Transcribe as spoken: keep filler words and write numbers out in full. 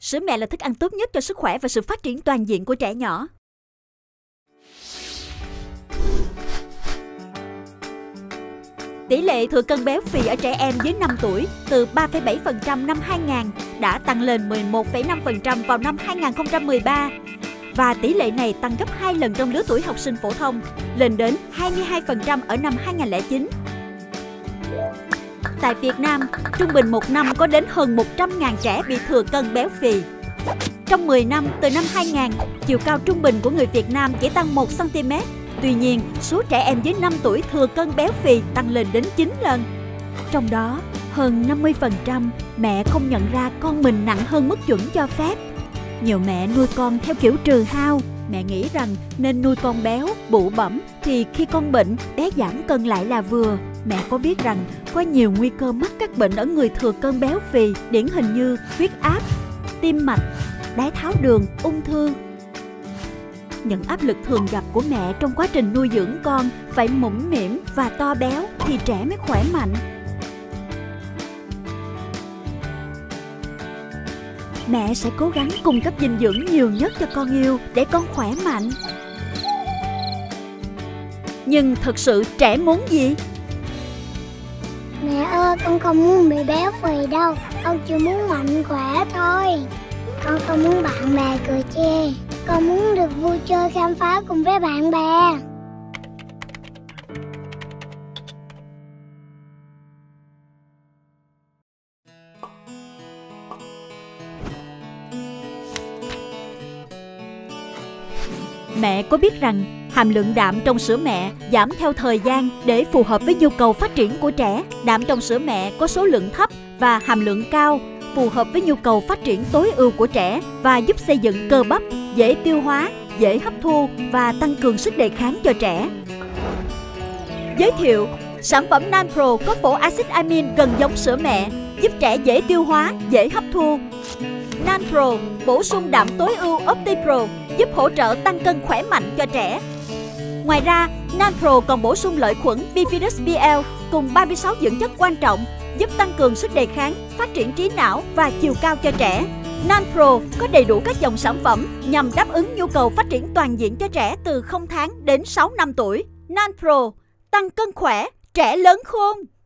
Sữa mẹ là thức ăn tốt nhất cho sức khỏe và sự phát triển toàn diện của trẻ nhỏ. Tỷ lệ thừa cân béo phì ở trẻ em dưới năm tuổi từ ba phẩy bảy phần trăm năm hai nghìn đã tăng lên mười một phẩy năm phần trăm vào năm hai nghìn không trăm mười ba. Và tỷ lệ này tăng gấp hai lần trong lứa tuổi học sinh phổ thông, lên đến hai mươi hai phần trăm ở năm hai nghìn không trăm lẻ chín. Tại Việt Nam, trung bình một năm có đến hơn một trăm nghìn trẻ bị thừa cân béo phì. Trong mười năm, từ năm hai nghìn, chiều cao trung bình của người Việt Nam chỉ tăng một xăng ti mét. Tuy nhiên, số trẻ em dưới năm tuổi thừa cân béo phì tăng lên đến chín lần. Trong đó, hơn năm mươi phần trăm mẹ không nhận ra con mình nặng hơn mức chuẩn cho phép. Nhiều mẹ nuôi con theo kiểu trừ hao. Mẹ nghĩ rằng nên nuôi con béo, bụ bẫm thì khi con bệnh, bé giảm cân lại là vừa. Mẹ có biết rằng có nhiều nguy cơ mắc các bệnh ở người thừa cân béo phì, điển hình như huyết áp, tim mạch, đái tháo đường, ung thư. Những áp lực thường gặp của mẹ trong quá trình nuôi dưỡng con phải mũm mĩm và to béo thì trẻ mới khỏe mạnh. Mẹ sẽ cố gắng cung cấp dinh dưỡng nhiều nhất cho con yêu để con khỏe mạnh. Nhưng thực sự trẻ muốn gì? Mẹ ơi, con không muốn bị béo phì đâu. Con chỉ muốn mạnh khỏe thôi. Con không muốn bạn bè cười chê. Con muốn được vui chơi khám phá cùng với bạn bè. Mẹ có biết rằng hàm lượng đạm trong sữa mẹ giảm theo thời gian để phù hợp với nhu cầu phát triển của trẻ. Đạm trong sữa mẹ có số lượng thấp và hàm lượng cao, phù hợp với nhu cầu phát triển tối ưu của trẻ và giúp xây dựng cơ bắp, dễ tiêu hóa, dễ hấp thu và tăng cường sức đề kháng cho trẻ. Giới thiệu, sản phẩm NanPro có phổ axit amin gần giống sữa mẹ, giúp trẻ dễ tiêu hóa, dễ hấp thu. NanPro bổ sung đạm tối ưu OptiPro, giúp hỗ trợ tăng cân khỏe mạnh cho trẻ. Ngoài ra, NanPro còn bổ sung lợi khuẩn Bifidus bê lờ cùng ba mươi sáu dưỡng chất quan trọng, giúp tăng cường sức đề kháng, phát triển trí não và chiều cao cho trẻ. NanPro có đầy đủ các dòng sản phẩm nhằm đáp ứng nhu cầu phát triển toàn diện cho trẻ từ không tháng đến sáu năm tuổi. NanPro tăng cân khỏe, trẻ lớn khôn.